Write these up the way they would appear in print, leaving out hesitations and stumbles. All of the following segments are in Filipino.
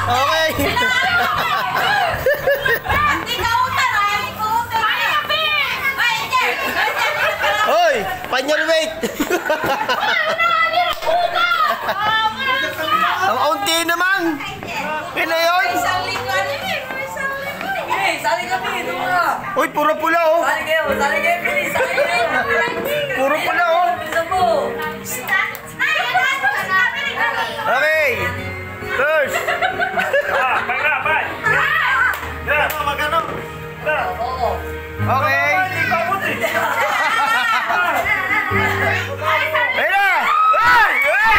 Okay. Hoy, panyar wait. Ang unti naman. Pila yun? Sali kami, ito mo. Uy, puro pula oh. Sali kayo, bilis, sali kayo. Puro pula oh. Bisa po. Okay. First. Magano? Okay. Ayun na! Ay!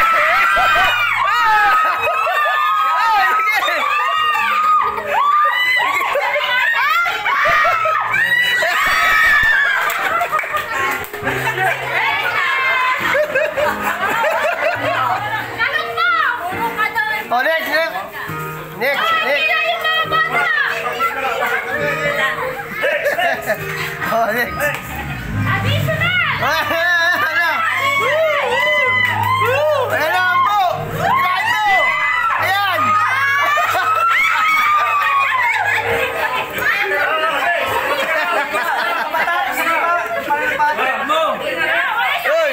Oh, next. Oh, next. Abiso na! Ayan na po! Tirahan mo! Ayan! Uy!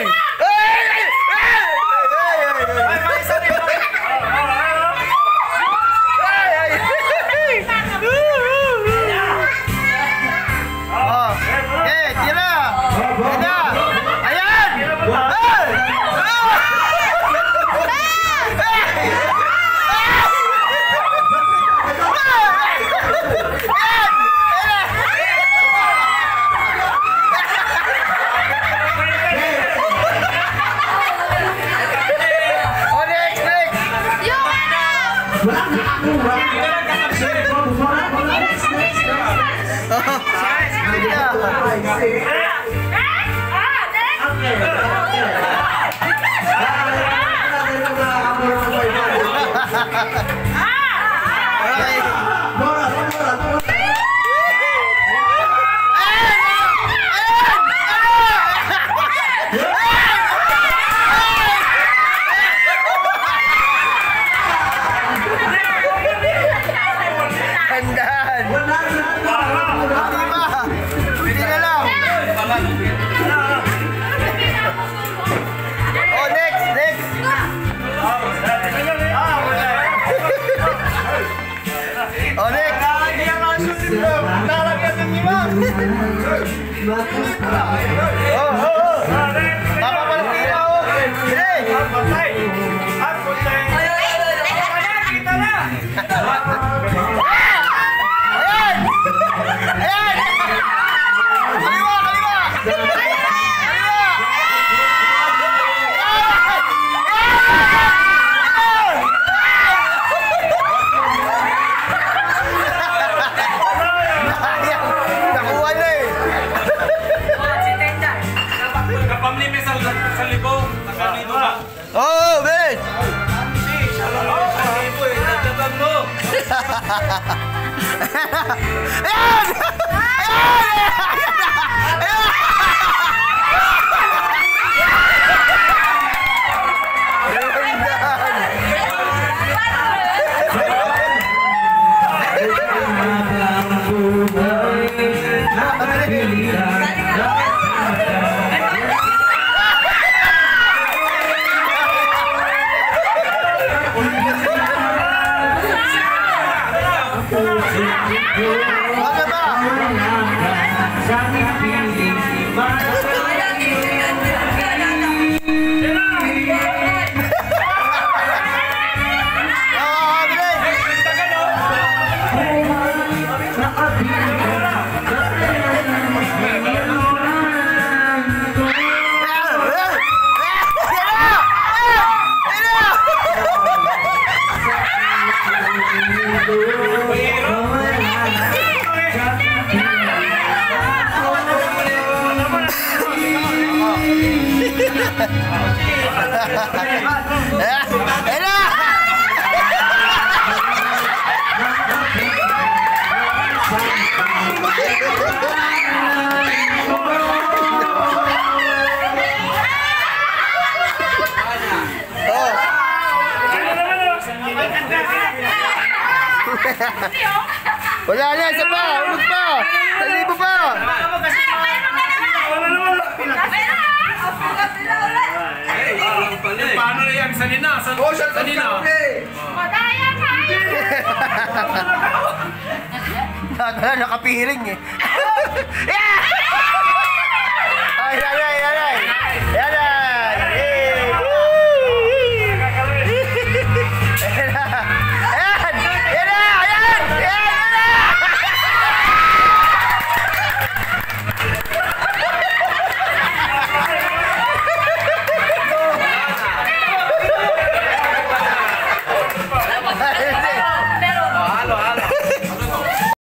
Wala na, isa pa. Ulog pa. 1,000 pa. Paano na yan? Sanina. Sanina. Nakapiring eh. Yeah!